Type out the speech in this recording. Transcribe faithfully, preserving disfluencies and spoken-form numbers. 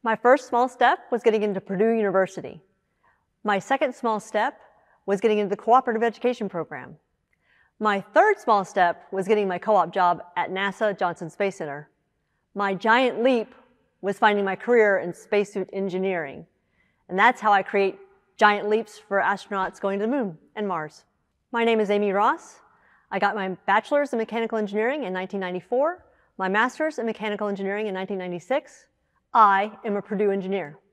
My first small step was getting into Purdue University. My second small step was getting into the cooperative education program. My third small step was getting my co-op job at NASA Johnson Space Center. My giant leap was finding my career in spacesuit engineering. And that's how I create giant leaps for astronauts going to the moon and Mars. My name is Amy Ross. I got my bachelor's in mechanical engineering in nineteen ninety-four, my master's in mechanical engineering in nineteen ninety-six. I am a Purdue engineer.